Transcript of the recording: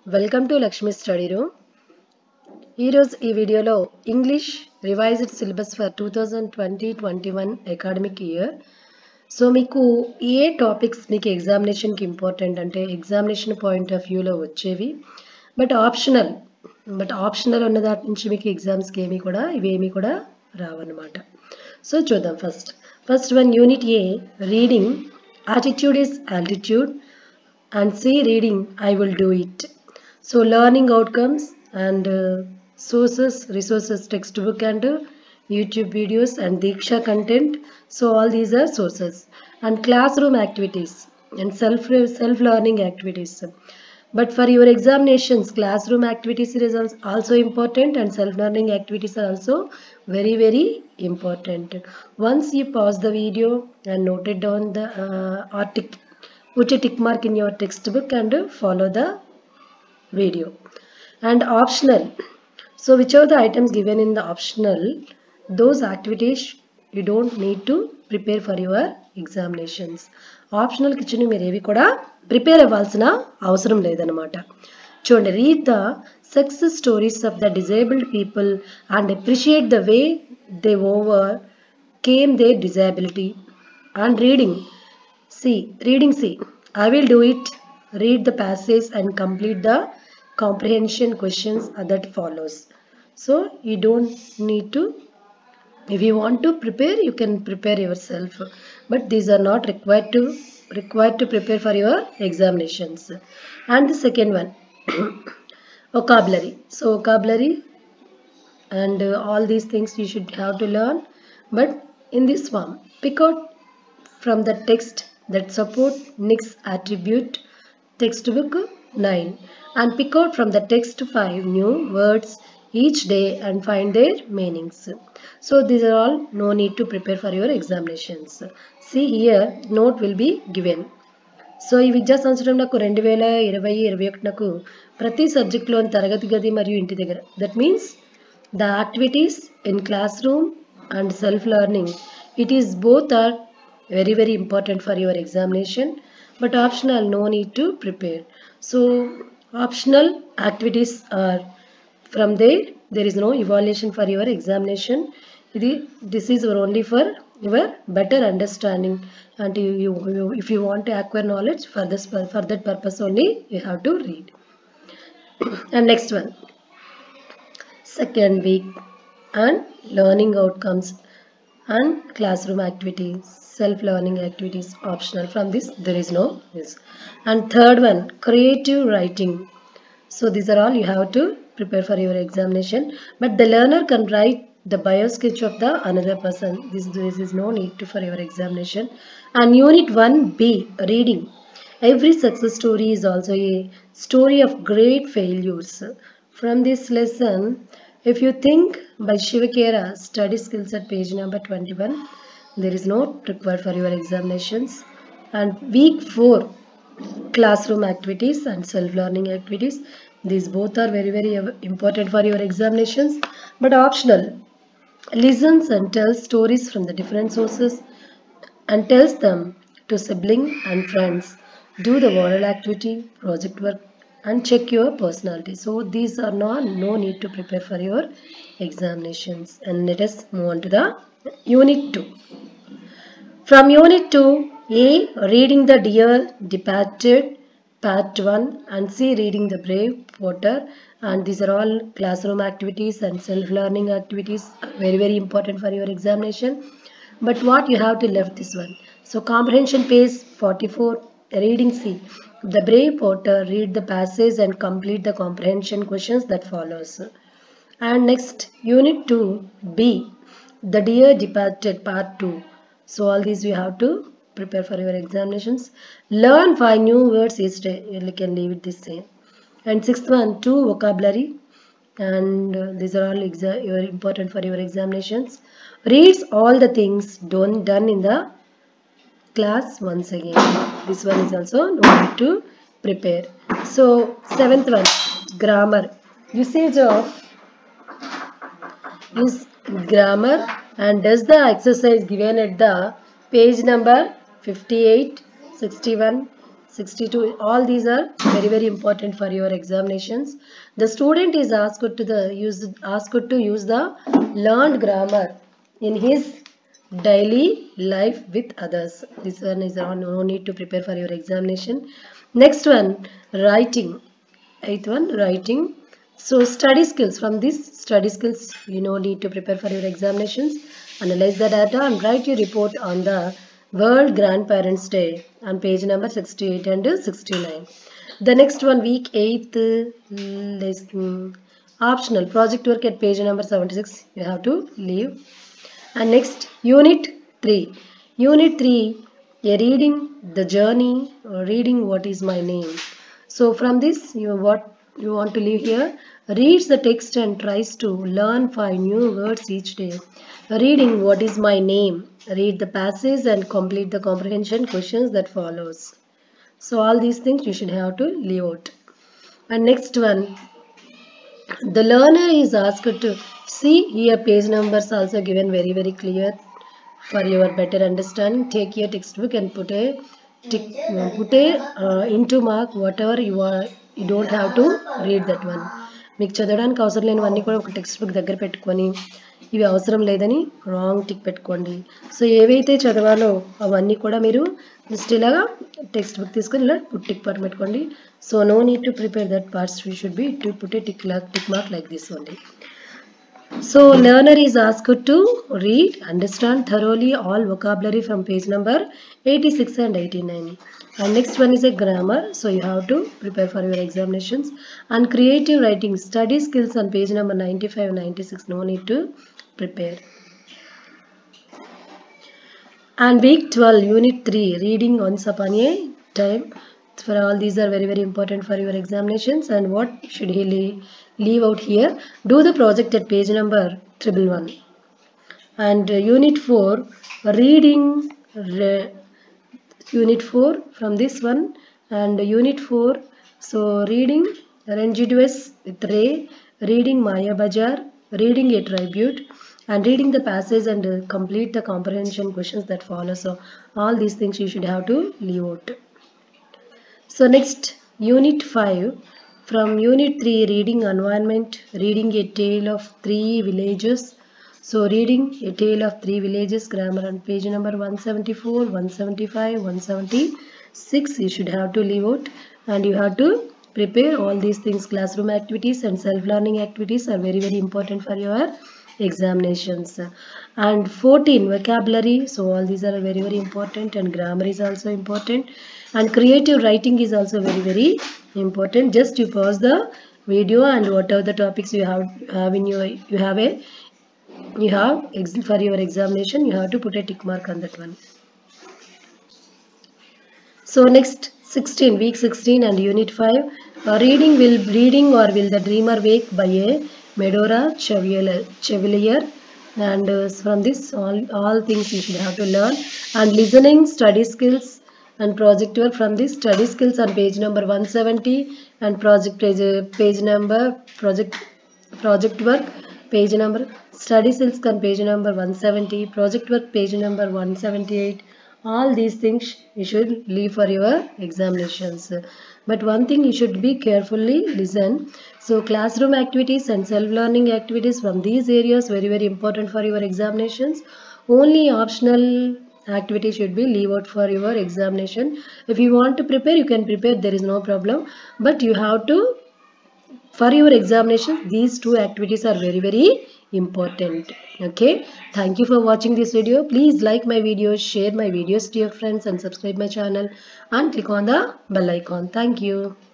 Welcome to Lakshmi Study Room. ఈరోజు ఈ వీడియోలో English revised syllabus for 2020-21 academic year. So మీకు ఏ టాపిక్స్ మీకు ఎగ్జామినేషన్కి ఇంపార్టెంట్ అంటే ఎగ్జామినేషన్ పాయింట్ ఆఫ్ వ్యూలో వచ్చేవి బట్ ఆప్షనల్ ఉన్న దాటి నుంచి మీకు ఎగ్జామ్స్కి ఇవేమీ కూడా రావన్నమాట. సో చూద్దాం. First one unit A reading attitude is altitude and C reading I will do it. So learning outcomes and resources textbook and YouTube videos and Diksha content. So all these are sources and classroom activities and self learning activities. But for your examinations, classroom activities is also important and self learning activities are also very important. Once you pause the video and note it down the article, put a tick mark in your textbook and follow the video. And optional, so which are the items given in the optional, those activities you don't need to prepare for your examinations. Optional కిచ్చిన మీరు ఏవి కూడా prepare అవ్వాల్సిన అవసరం లేదన్నమాట. చూడండి, read the success stories of the disabled people and appreciate the way they overcame their disability. And reading C. I will do it. Read the passage and complete the comprehension questions that follows. So you don't need to, if you want to prepare, you can prepare yourself. But these are not required to prepare for your examinations. And the second one, vocabulary. So vocabulary and all these things you should have to learn. But in this form, pick out from the text that support next attribute, textbook 9, and pick out from the text 5 new words each day and find their meanings. So these are all no need to prepare for your examinations. See here, note will be given. So ఈ విద్యా సంవత్సరం నాకు 2020-21 ప్రతి సబ్జెక్టులోని తరగతి గది మరియు ఇంటి దగ్గర, that means the activities in class room and self learning, it is both are very important for your examination, but optional no need to prepare. So optional activities are from there is no evaluation for your examination. This is only for your better understanding, and if you want to acquire knowledge for that purpose only you have to read. And next one, second week and learning outcomes and classroom activities, self-learning activities optional. From this there is no use. And third one, creative writing. So these are all you have to prepare for your examination, but the learner can write the bio sketch of the another person. This is no need to for your examination. And unit 1b, reading. Every success story is also a story of great failures. From this lesson, if you think by Shivakera, study skills at page number 21, there is no required for your examinations. And week 4, classroom activities and self-learning activities, these both are very important for your examinations, but optional. Listens and tells stories from the different sources and tells them to sibling and friends. Do the oral activity, project work and check your personality. So these are no need to prepare for your examinations. And let us move on to the unit 2. From unit 2, A, reading the Dear Departed part 1, and C, reading the Brave Potter. And these are all classroom activities and self-learning activities, very important for your examination. But what you have to left this one. So comprehension page 44, reading C, the Brave Potter, read the passage and complete the comprehension questions that follows. And next, unit 2, B, the Dear Departed part 2. So all these you have to prepare for your examinations. Learn 5 new words each day. You can leave it this same. And sixth one, 2 vocabulary, and these are all important for your examinations. Reads all the things done in the class once again. This one is also no need to prepare. So seventh one, grammar. Usage of is grammar and does the exercise given at the page number 58, 61, 62. All these are very very important for your examinations. The student is asked to use the learned grammar in his daily life with others. This one is no need to prepare for your examination. Next one, writing. Eighth one, writing. So study skills. From this study skills, you know, need to prepare for your examinations. Analyze the data and write your report on the World Grandparents Day on page number 68 and 69. The next one, week 8th, optional project work at page number 76. You have to leave. And next, unit 3. Unit 3, a reading the journey or reading what is my name. So from this, what you want to leave here, reads the text and tries to learn 5 new words each day. Reading what is my name. Read the passage and complete the comprehension questions that follows. So all these things you should have to leave out. And next one, the learner is asked to see here page numbers also given very very clear for your better understanding. Take your textbook and put a into mark whatever you don't have to read that one. మీకు చదవడానికి అవసరం లేనివన్నీ కూడా ఒక text book దగ్గర పెట్టుకొని ఇవి అవసరం లేదని రాంగ్ టిక్ పెట్టుకోండి. సో ఏవైతే చదవాలో అవన్నీ కూడా మీరు జస్ట్ ఇలాగా టెక్స్ట్ బుక్ తీసుకొని ఇలా టిక్ మార్క్ పెట్టుకోండి. So no need to prepare that parts we should be to put a tick mark like this only. So learner is asked to read, understand thoroughly all vocabulary from page number 86 and 89. And next one is a grammar. So you have to prepare for your examinations. And creative writing, study skills on page number 95 and 96. No need to prepare. And week 12, unit 3, reading once upon a time. For all these are very very important for your examinations. And what should he leave out here? Do the project at page number 111. And unit 4, reading unit 4 from this one. And unit 4, so reading Ranjidwes with Ray, reading Maya Bajar, reading a tribute, and reading the passage and complete the comprehension questions that follow. So all these things you should have to leave out. So next, unit 5, from unit 3, reading environment, reading a tale of 3 villages. So reading a tale of 3 villages, grammar on page number 174, 175, 176 you should have to leave out. And you have to prepare all these things. Classroom activities and self-learning activities are very very important for your examinations. And 14, vocabulary. So all these are very very important, and grammar is also important, and creative writing is also very very important. Just you pause the video and whatever the topics you have in your for your examination, you have to put a tick mark on that one. So next, 16, week 16 and unit 5, reading or will the dreamer wake by a Medora Chevalier. And from this all things you should have to learn. And listening, study skills and project work. From this, study skills on page number 170, and project work page number, study skills on page number 170, project work page number 178. All these things you should leave for your examinations. But one thing you should be carefully listen. So classroom activities and self-learning activities from these areas very very important for your examinations. Only optional activities should be leave out for your examination. If you want to prepare, you can prepare, there is no problem. But you have to, for your examination, these 2 activities are very very important. Okay, thank you for watching this video. Please like my videos, share my videos to your friends, and subscribe my channel and click on the bell icon. Thank you.